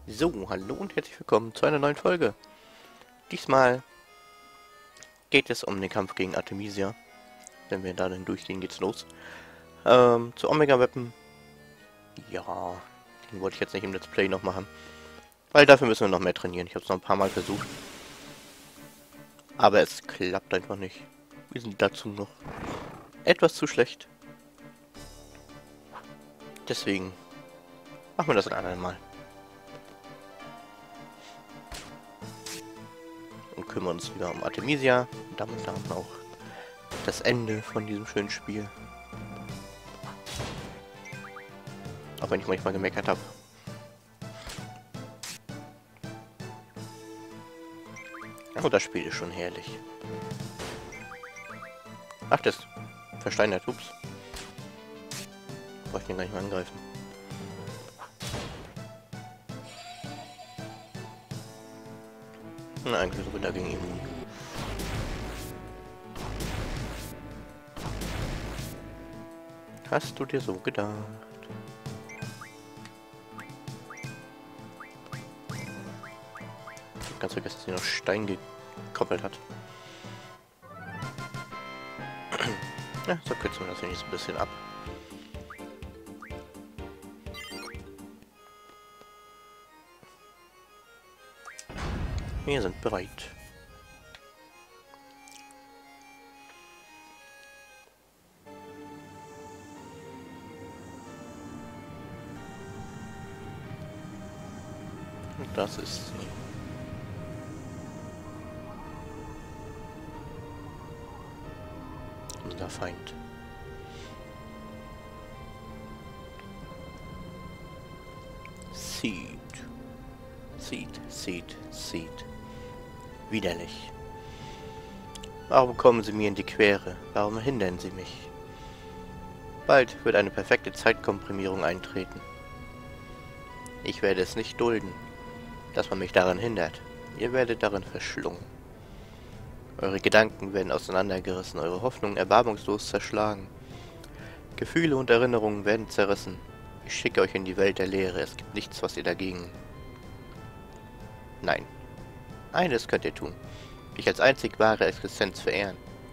So, hallo und herzlich willkommen zu einer neuen Folge. Diesmal geht es um den Kampf gegen Artemisia. Wenn wir da dann durchgehen, geht's los. Zu Omega-Weapon. Ja, den wollte ich jetzt nicht im Let's Play noch machen. Weil dafür müssen wir noch mehr trainieren. Ich habe es noch ein paar Mal versucht. Aber es klappt einfach nicht. Wir sind dazu noch etwas zu schlecht. Deswegen machen wir das ein anderes Mal. Und kümmern uns lieber um Artemisia. Und damit dann auch das Ende von diesem schönen Spiel. Auch wenn ich manchmal gemeckert habe. Oh, das Spiel ist schon herrlich. Ach, das versteinert. Ups. Brauche ich den gar nicht mehr angreifen. Na, eigentlich sogar dagegen immun. Hast du dir so gedacht? Ich hab ganz vergessen, dass sie noch Stein gekoppelt hat. Ja, so kürzen wir das wenigstens ein bisschen ab. Wir sind bereit. Und das ist sie. Unser Feind. Seed. Seed. Widerlich. Warum kommen Sie mir in die Quere? Warum hindern Sie mich? Bald wird eine perfekte Zeitkomprimierung eintreten. Ich werde es nicht dulden, dass man mich daran hindert. Ihr werdet darin verschlungen. Eure Gedanken werden auseinandergerissen, eure Hoffnungen erbarmungslos zerschlagen. Gefühle und Erinnerungen werden zerrissen. Ich schicke euch in die Welt der Leere. Es gibt nichts, was ihr dagegen... Nein. Eines könnt ihr tun. Mich als einzig wahre Existenz verehren.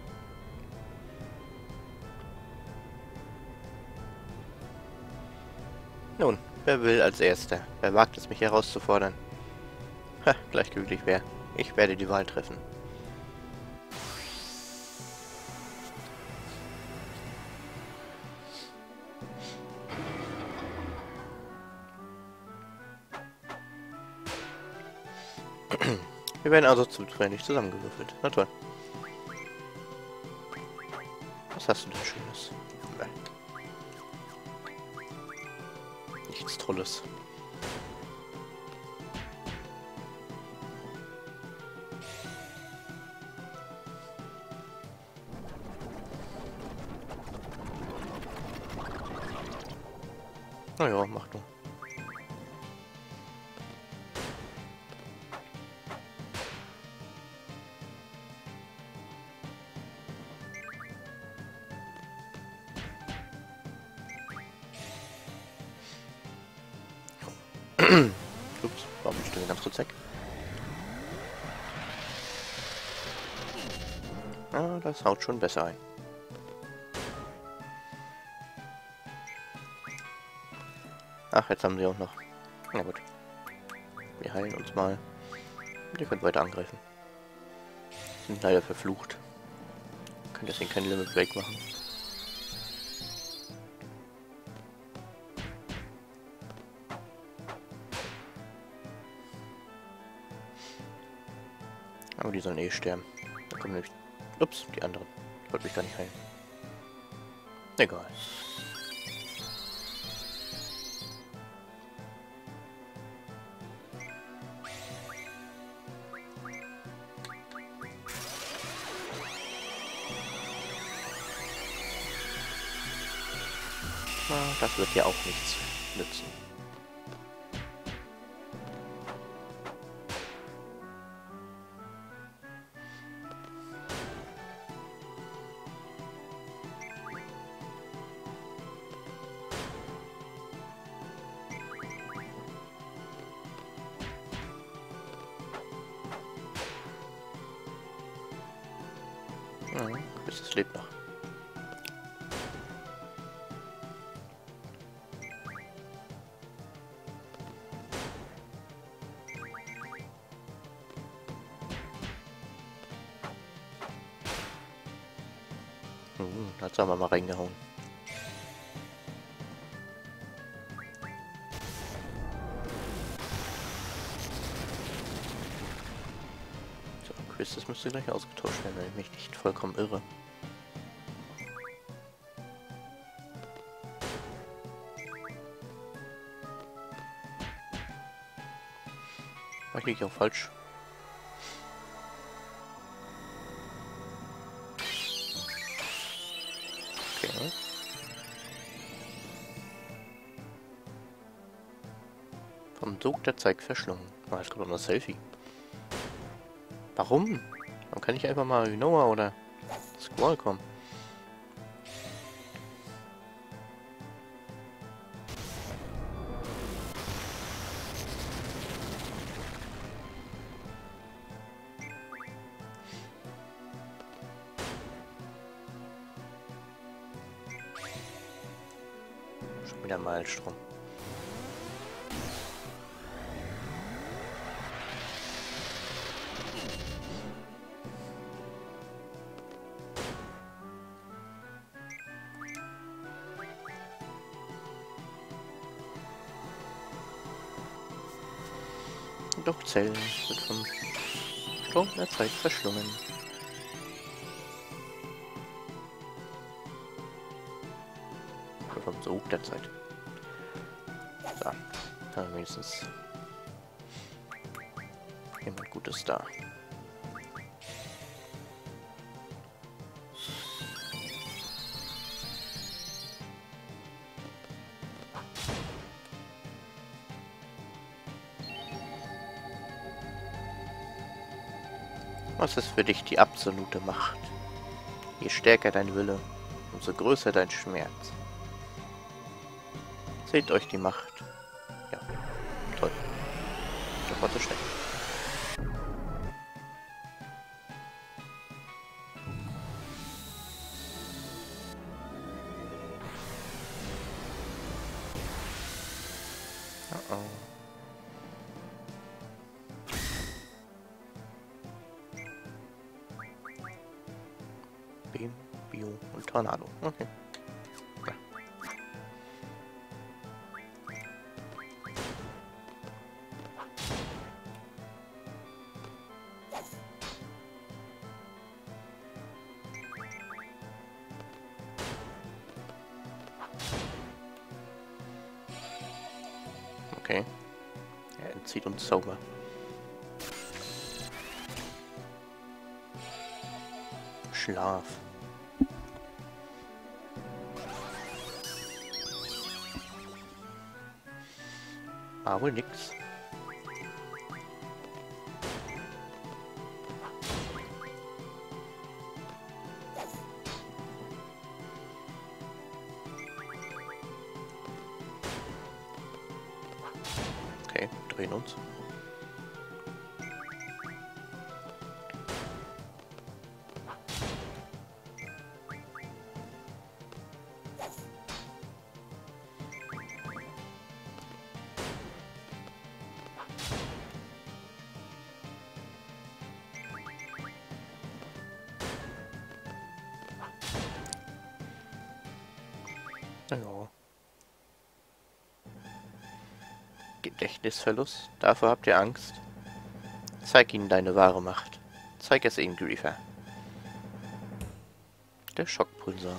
Nun, wer will als Erster? Wer wagt es, mich herauszufordern? Ha, gleichgültig wer. Ich werde die Wahl treffen. Wir werden also zufällig zusammengewürfelt. Na toll. Was hast du denn Schönes? Nichts Tolles. Na ja, mach du. Ups, warum bist du ganz kurz weg? Ah, das haut schon besser ein. Ach, jetzt haben sie auch noch. Na gut. Wir heilen uns mal. Und ihr könnt weiter angreifen. Sind leider verflucht. Können deswegen kein Limit Break machen. Aber die sollen eh sterben. Da kommen nämlich... Ups, die anderen. Ich wollte mich gar nicht heilen. Egal. Na, das wird ja auch nichts nützen. Ja, bis es lebt noch. Hat's aber mal reingehauen. So, Chris, das müsste gleich ausgetauscht werden, wenn ich mich nicht vollkommen irre. War ich auch falsch? Okay. Vom Sog der Zeit verschlungen. Ah, jetzt kommt noch das Selfie. Warum? Warum kann ich einfach mal wie Noah oder Squall kommen? Schon wieder Maelstrom. Doch Zell wird vom Strom der Zeit verschlungen. Oder vom Sog der Zeit. So, dann haben wir wenigstens jemand Gutes da. Was ist für dich die absolute Macht? Je stärker dein Wille, umso größer dein Schmerz. Seht euch die Macht. Ja, toll. Das war so schlecht. Oh oh. Beam, Bio und Tornado. Okay. Ja. Okay. Er entzieht uns Zauber. Schlaf. Ah, wohl nix. Okay, drehen uns. Ja. Gedächtnisverlust? Davor habt ihr Angst? Zeig ihnen deine wahre Macht. Zeig es ihnen, Griefer. Der Schockpulsar.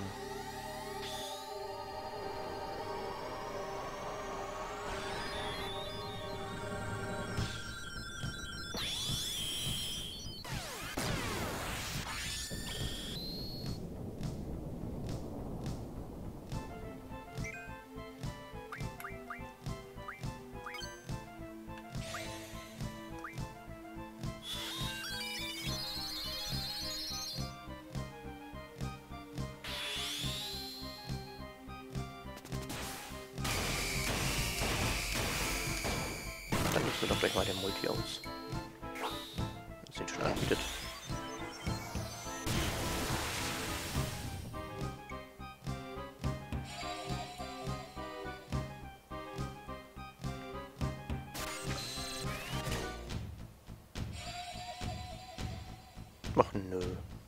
Dann nutzen wir doch gleich mal den Multi aus. Das sieht schon anbietet. Ach nö.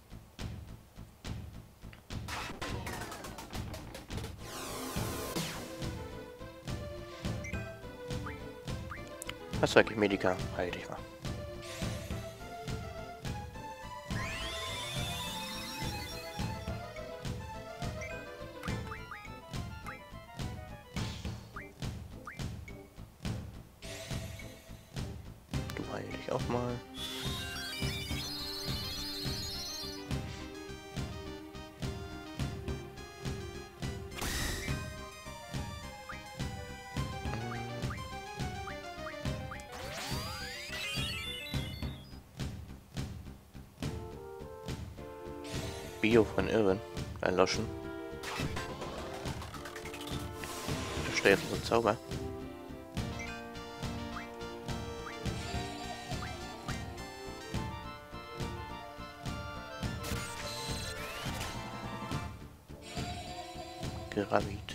Was sag ich, Medica? Halt dich mal. Du heil dich auch mal. Bio von Irwin erloschen. Da steht jetzt so ein Zauber. Gravit.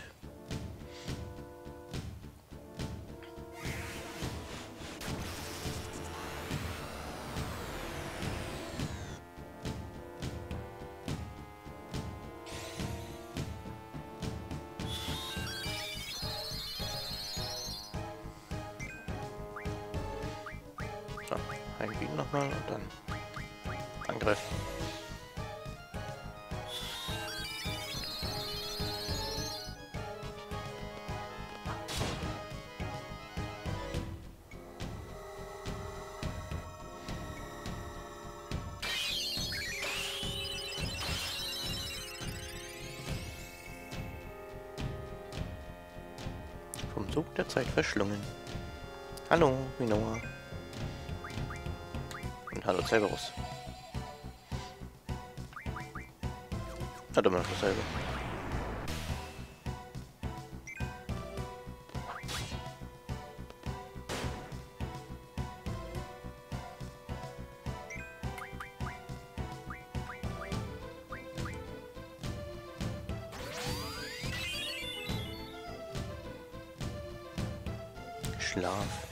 So, Heimbieten nochmal und dann Angriff. Vom Zug der Zeit verschlungen. Hallo, Minoa. Und hallo, Cerberus. Hat immer noch dasselbe. Schlaf.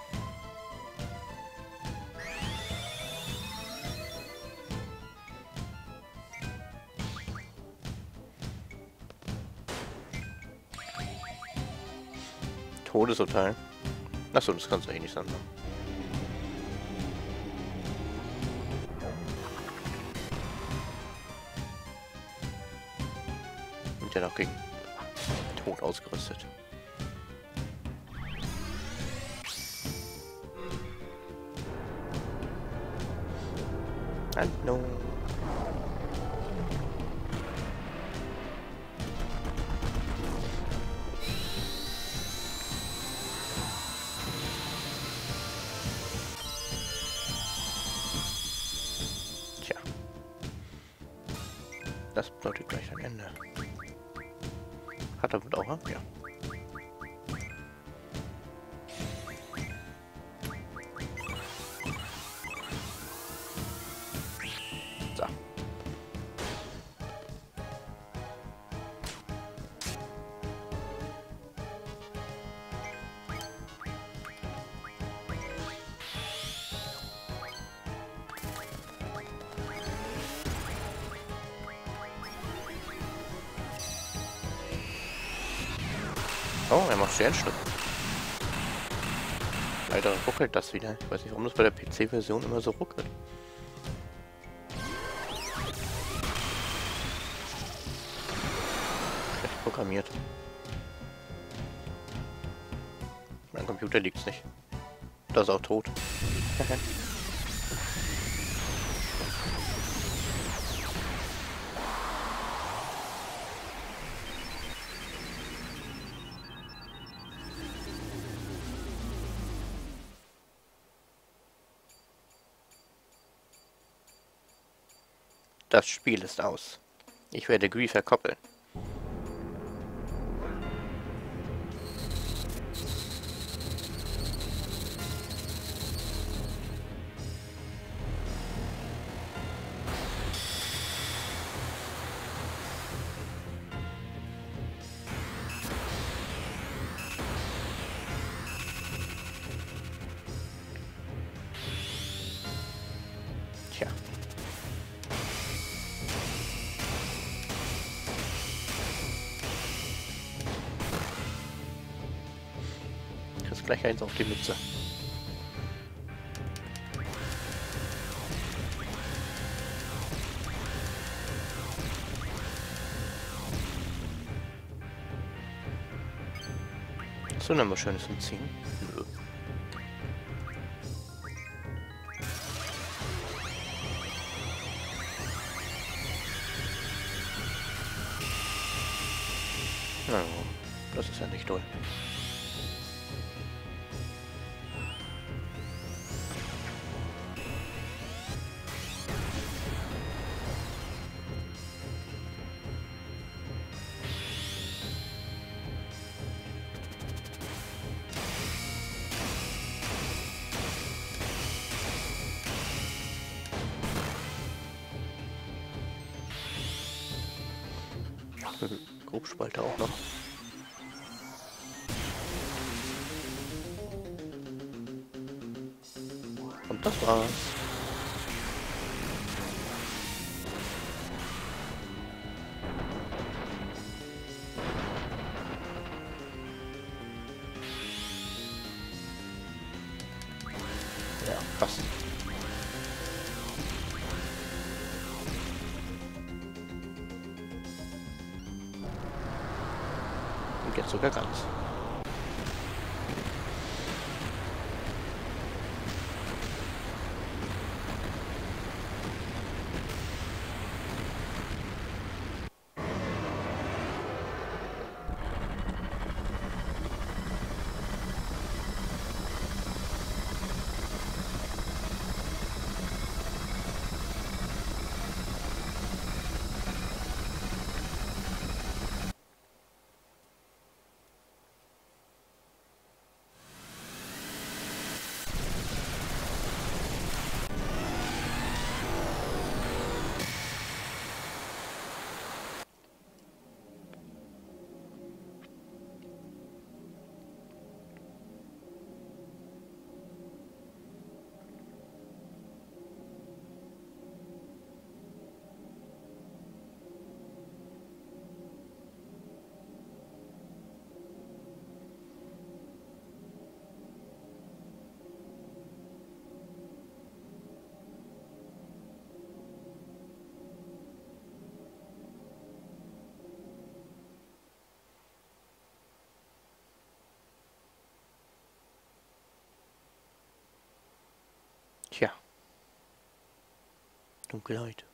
Todesurteil. Achso, das kannst du eh nicht sagen. Und ja noch gegen Tod ausgerüstet. Hallo. Tja. Das bedeutet gleich ein Ende. Hat er wohl auch, ja. So. Oh, er macht Sternschnuppen. Leider ruckelt das wieder. Ich weiß nicht, warum das bei der PC-Version immer so ruckelt. Schlecht programmiert. Mein Computer liegt's nicht. Das ist auch tot. Das Spiel ist aus. Ich werde Grief verkoppeln. Tja. gleich eins auf die Mütze. So, noch mal schönes Umziehen. Nö. Na, das ist ja nicht toll. Grobspalter auch noch. Und das war's. Ja, passt. Und jetzt sogar ganz. Tja. Dunkelheit.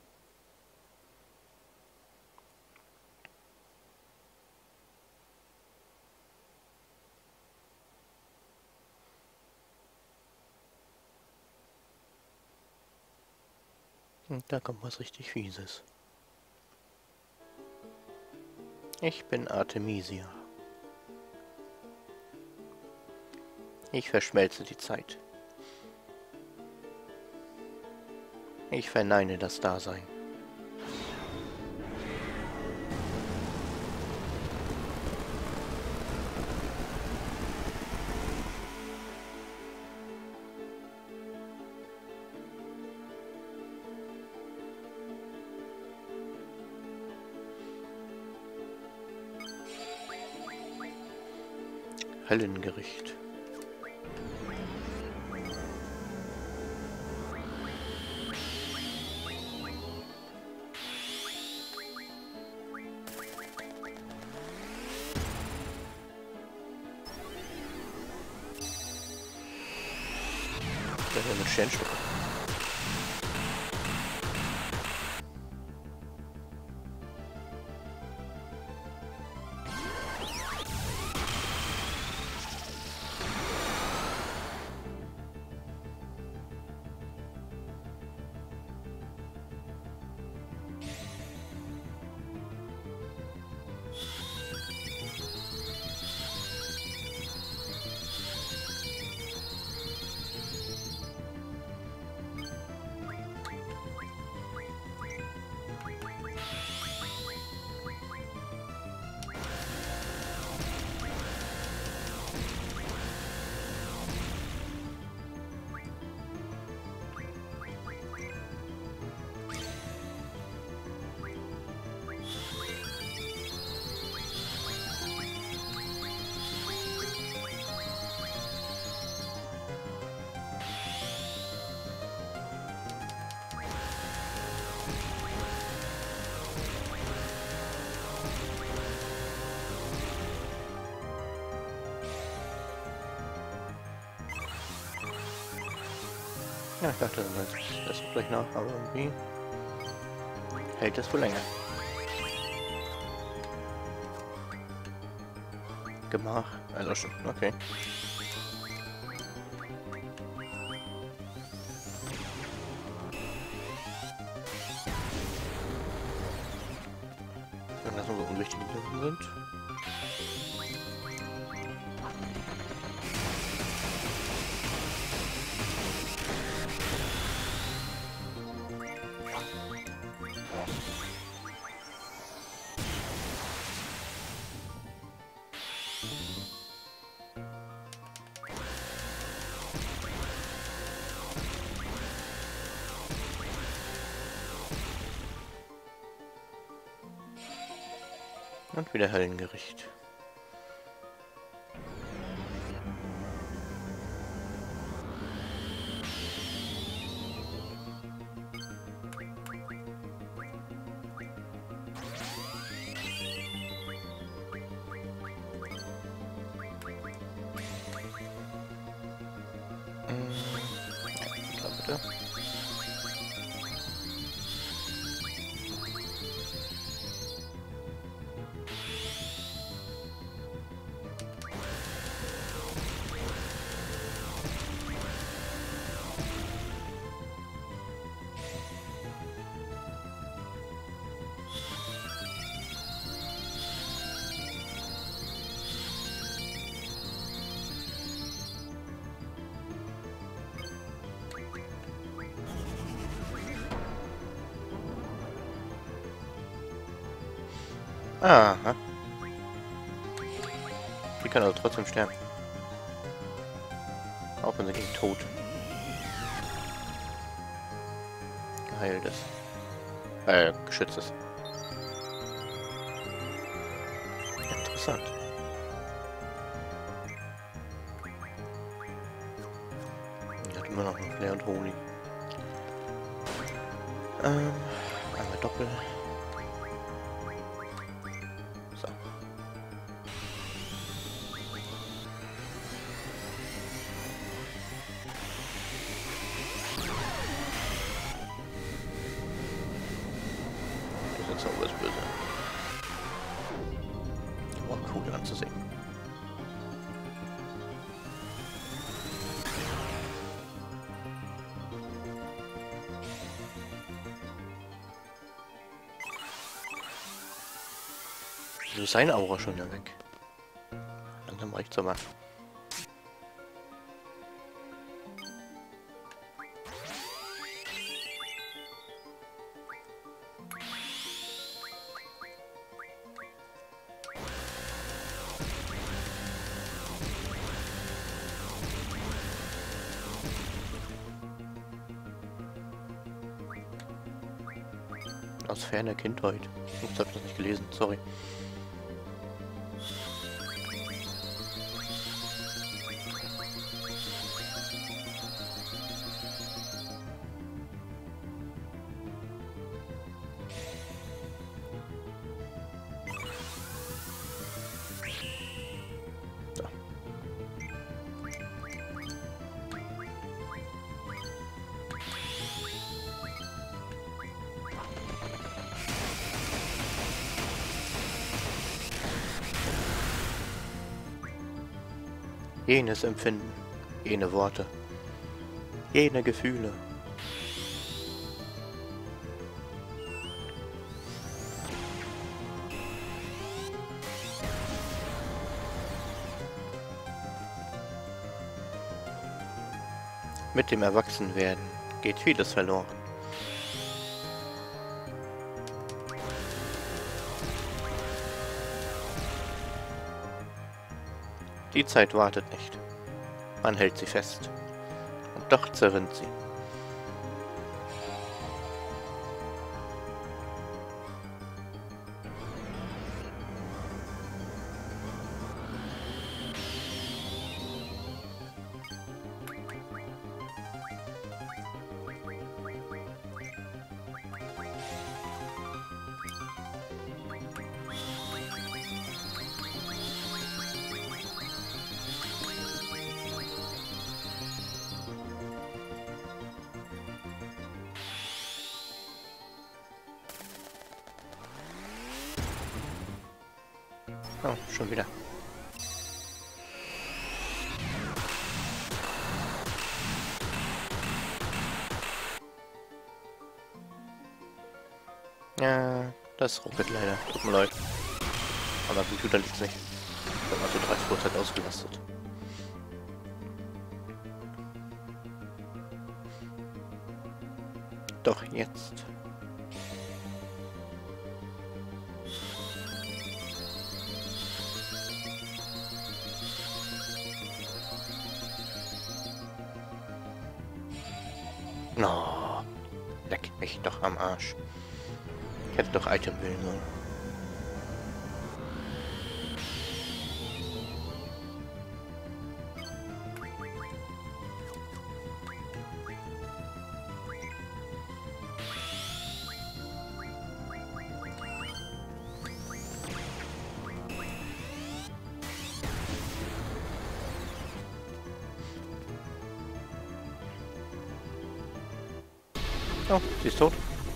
Und da kommt was richtig Fieses. Ich bin Artemisia. Ich verschmelze die Zeit. Ich verneine das Dasein. Höllengericht. Der mit Sternstücken. Ja, ich dachte, das wird gleich nach, aber irgendwie hält das wohl länger. Gemach, also schon, okay. Wenn das nur so unwichtige Sachen sind. Und wieder Höllengericht. Da bitte. Aha. Die kann also trotzdem sterben. Auch wenn sie gegen Tod geheilt ist. Geschützt ist. Interessant. Die hat immer noch einen Flair und Holy. Einmal Doppel. So. Dieser Zauber ist böse. Oh, cool anzusehen. So ist seine Aura schon ja weg. Langsam reicht's aber. Aus ferner Kindheit. Ups, hab ich das nicht gelesen, sorry. So. Jenes Empfinden, jene Worte, jene Gefühle. Mit dem Erwachsenwerden geht vieles verloren. Die Zeit wartet nicht. Man hält sie fest. Und doch zerrinnt sie. Oh, schon wieder. Ja, das ruckelt leider. Tut mir leid. Aber am Computer liegt nicht. Ich bin also 30% ausgelastet. Doch jetzt. No, leck mich doch am Arsch. Ich hätte doch Item wählen sollen. Oh, sie ist tot.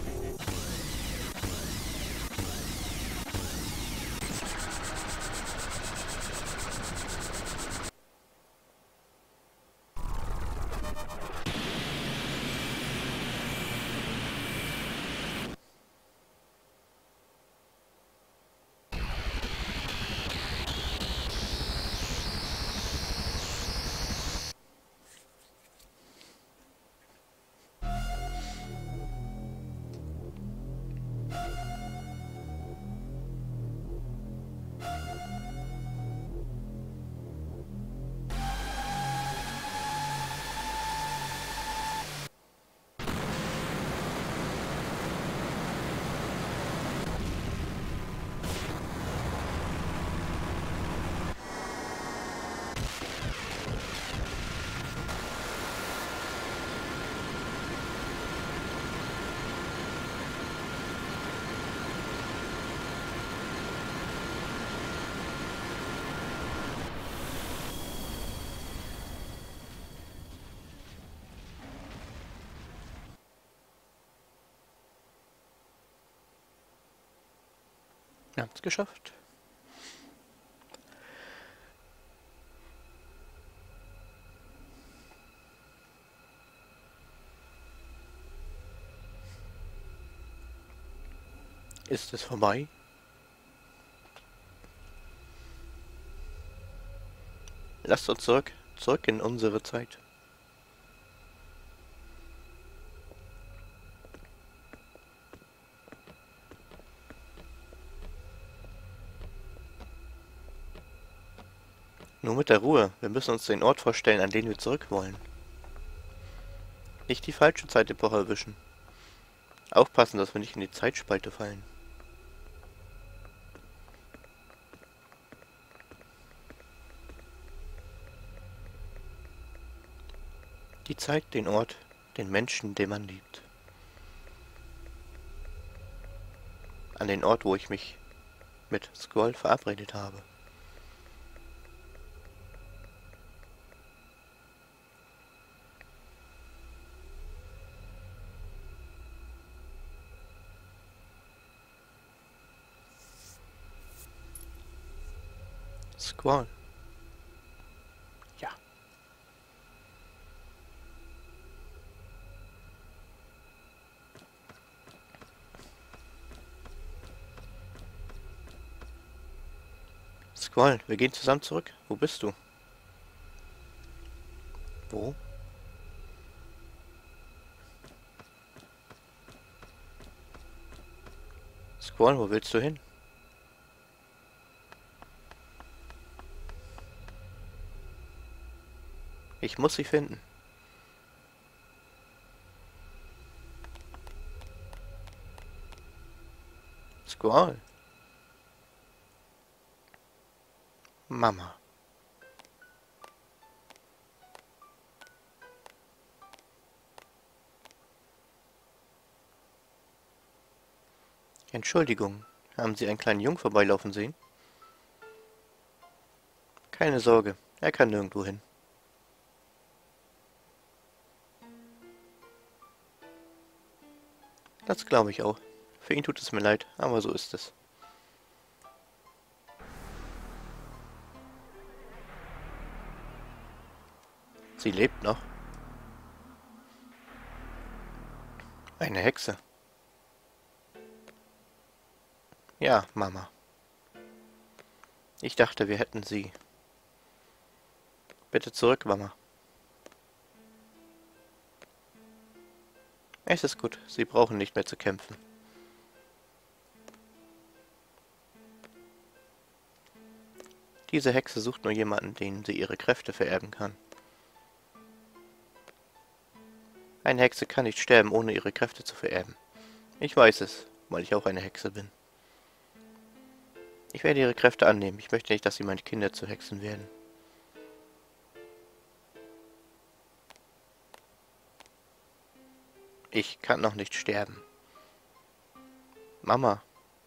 Wir haben es geschafft. Ist es vorbei? Lasst uns zurück in unsere Zeit. Nur mit der Ruhe. Wir müssen uns den Ort vorstellen, an den wir zurück wollen. Nicht die falsche Zeitepoche erwischen. Aufpassen, dass wir nicht in die Zeitspalte fallen. Die Zeit, den Ort, den Menschen, den man liebt. An den Ort, wo ich mich mit Squall verabredet habe. Squall. Ja. Squall, wir gehen zusammen zurück. Wo bist du? Wo? Squall, wo willst du hin? Ich muss sie finden. Squall. Mama. Entschuldigung, haben Sie einen kleinen Jungen vorbeilaufen sehen? Keine Sorge, er kann nirgendwo hin. Das glaube ich auch. Für ihn tut es mir leid, aber so ist es. Sie lebt noch. Eine Hexe. Ja, Mama. Ich dachte, wir hätten sie. Bitte zurück, Mama. Es ist gut, Sie brauchen nicht mehr zu kämpfen. Diese Hexe sucht nur jemanden, den sie ihre Kräfte vererben kann. Eine Hexe kann nicht sterben, ohne ihre Kräfte zu vererben. Ich weiß es, weil ich auch eine Hexe bin. Ich werde ihre Kräfte annehmen. Ich möchte nicht, dass sie meine Kinder zu Hexen werden. Ich kann noch nicht sterben. Mama.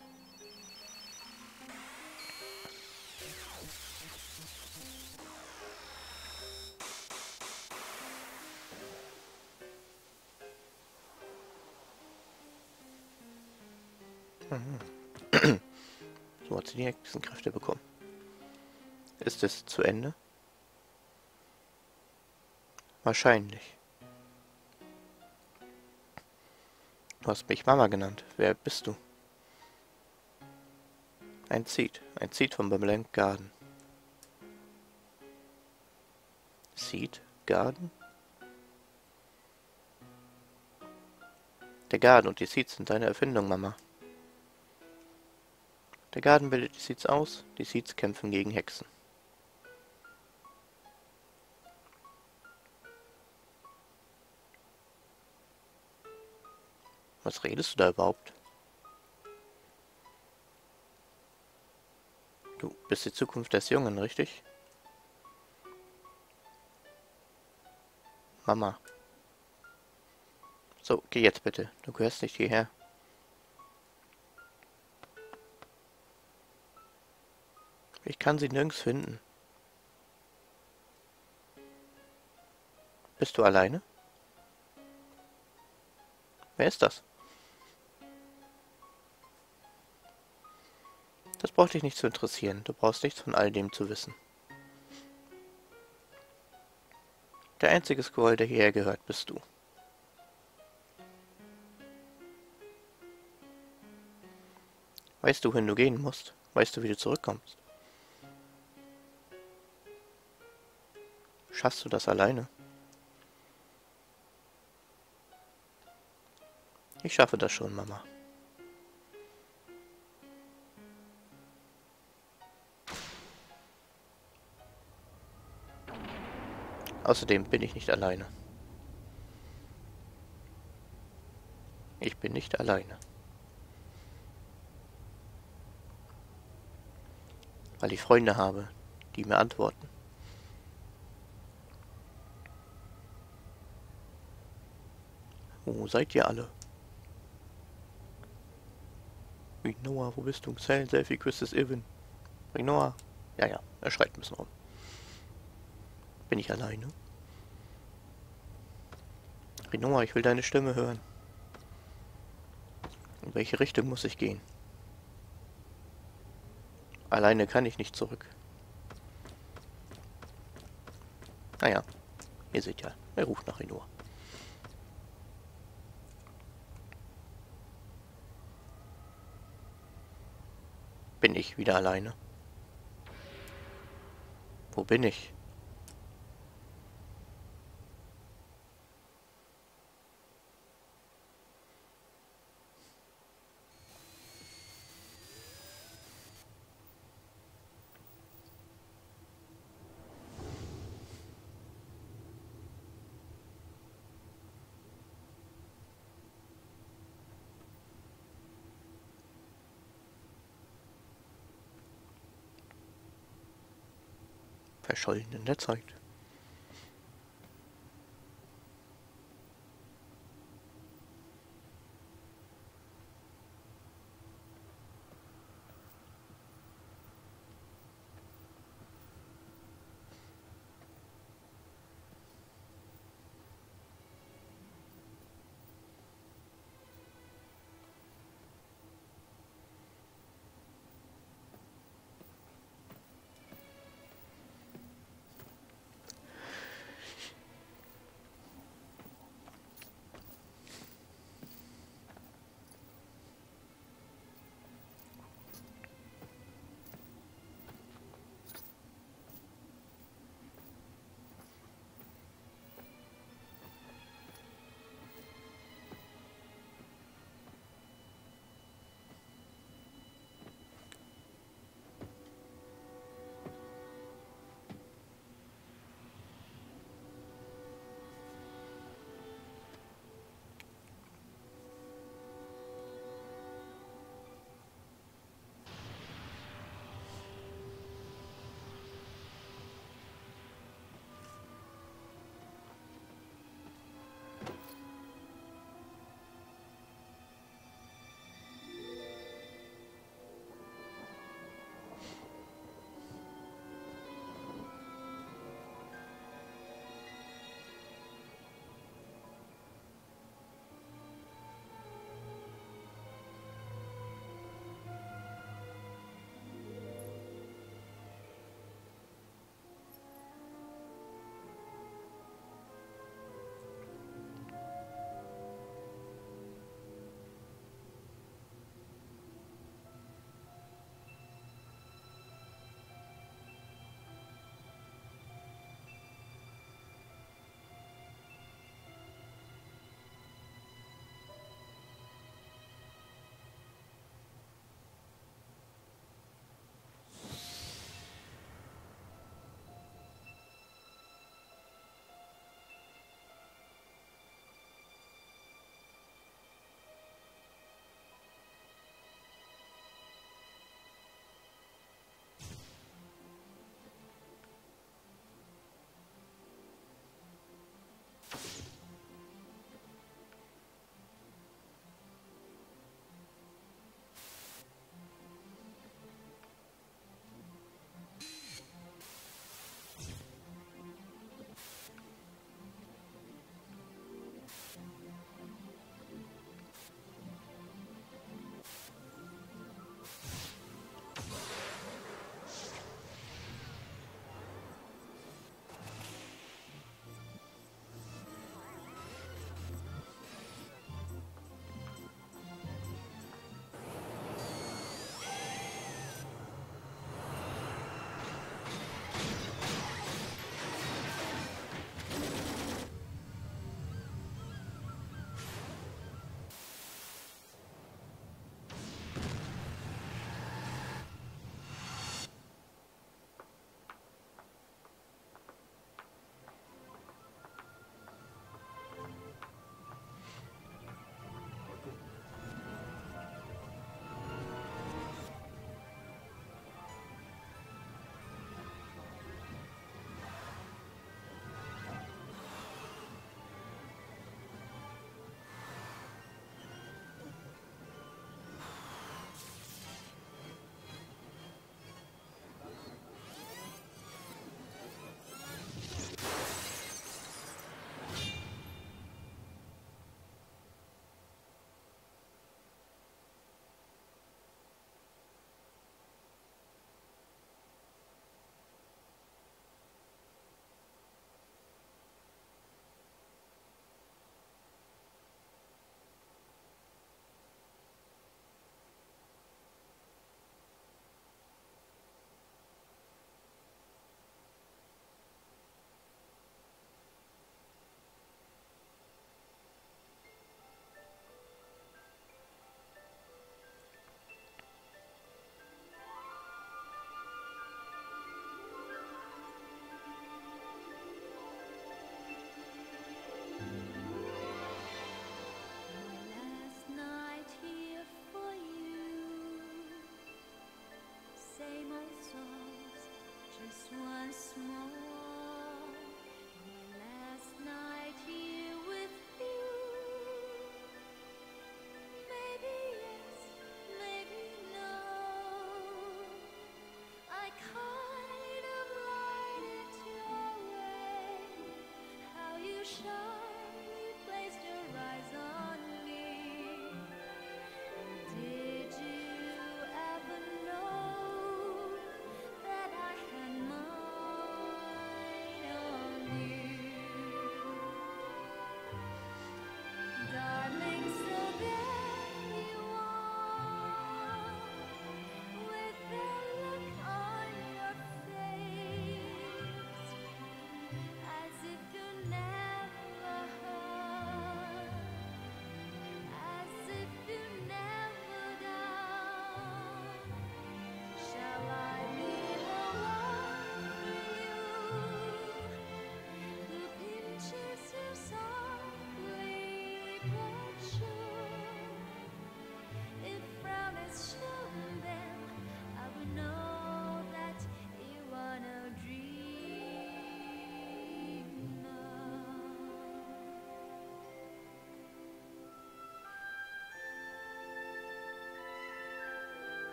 So hat sie die Hexenkräfte bekommen. Ist es zu Ende? Wahrscheinlich. Du hast mich Mama genannt. Wer bist du? Ein Seed von Blank Garden. Seed? Garden? Der Garden und die Seeds sind deine Erfindung, Mama. Der Garden bildet die Seeds aus, die Seeds kämpfen gegen Hexen. Was redest du da überhaupt? Du bist die Zukunft des Jungen, richtig? Mama. So, geh jetzt bitte. Du gehörst nicht hierher. Ich kann sie nirgends finden. Bist du alleine? Wer ist das? Das braucht dich nicht zu interessieren. Du brauchst nichts von all dem zu wissen. Der einzige Squall, der hierher gehört, bist du. Weißt du, wohin du gehen musst? Weißt du, wie du zurückkommst? Schaffst du das alleine? Ich schaffe das schon, Mama. Außerdem bin ich nicht alleine. Ich bin nicht alleine. Weil ich Freunde habe, die mir antworten. Wo seid ihr alle? Rinoa, wo bist du? Selfie, Christus, Irwin. Rinoa. Ja, er schreit ein bisschen rum. Bin ich alleine? Rinoa, ich will deine Stimme hören. In welche Richtung muss ich gehen? Alleine kann ich nicht zurück. Naja, ihr seht ja, er ruft nach Rinoa. Bin ich wieder alleine? Wo bin ich? Verschollen in der Zeit.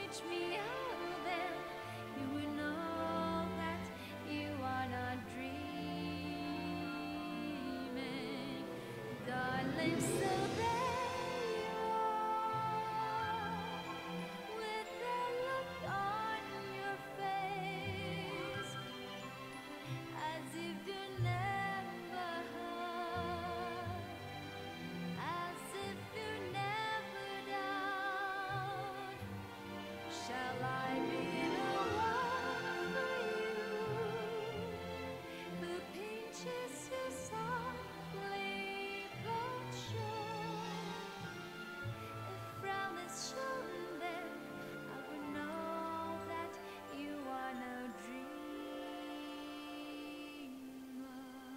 reach me out there, you would know that you are not dreaming, darling. So there you are, with the look on your face, as if you never heard, as if you never doubted. Shall I be the one for you, who pinches you softly but sure? If frown is shown, then I will know that you are no dreamer.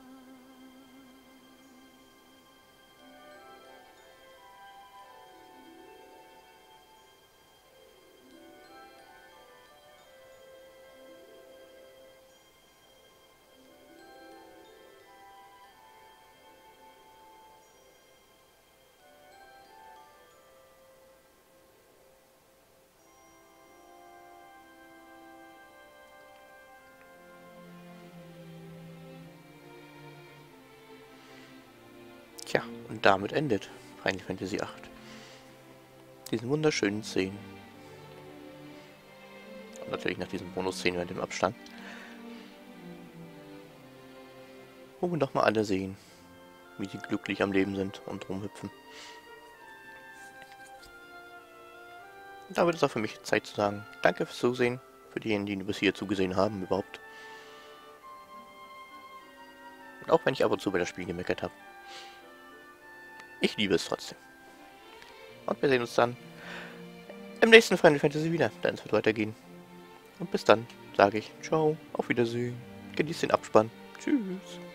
Tja, und damit endet Final Fantasy VIII. Diesen wunderschönen Szenen. Und natürlich nach diesen Bonus-Szenen mit dem Abstand. Wo wir doch mal alle sehen, wie sie glücklich am Leben sind und rumhüpfen. Und da wird es auch für mich Zeit zu sagen, danke fürs Zusehen, für diejenigen, die bis hier zugesehen haben überhaupt. Und auch wenn ich ab und zu bei das Spiel gemeckert habe. Ich liebe es trotzdem. Und wir sehen uns dann im nächsten Final Fantasy wieder, dann es wird weitergehen. Und bis dann sage ich ciao, auf Wiedersehen, genießt den Abspann, tschüss.